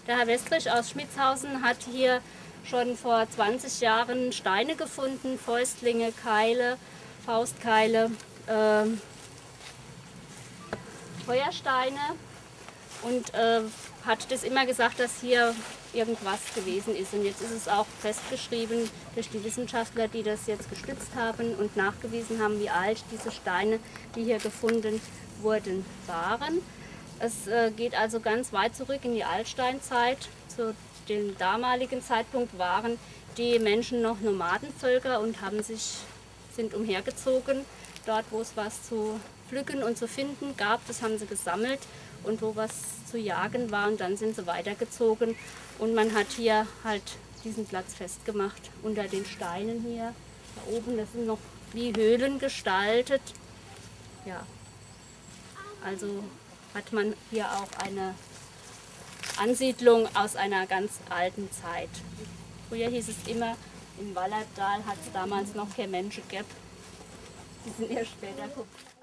Der Herr Westrich aus Schmitzhausen hat hier schon vor 20 Jahren Steine gefunden, Fäustlinge, Keile, Faustkeile, Feuersteine und hat das immer gesagt, dass hier irgendwas gewesen ist. Und jetzt ist es auch festgeschrieben durch die Wissenschaftler, die das jetzt gestützt haben und nachgewiesen haben, wie alt diese Steine, die hier gefunden wurden, waren. Es geht also ganz weit zurück in die Altsteinzeit. Zu dem damaligen Zeitpunkt waren die Menschen noch Nomadenvölker und sind umhergezogen. Dort, wo es was zu pflücken und zu finden gab, das haben sie gesammelt. Und wo was zu jagen war, und dann sind sie weitergezogen. Und man hat hier halt diesen Platz festgemacht unter den Steinen hier. Da oben, das sind noch wie Höhlen gestaltet. Ja, also hat man hier auch eine Ansiedlung aus einer ganz alten Zeit. Früher hieß es immer, im Wallertal hat es damals noch kein Mensch gegeben. Die sind erst später gekommen.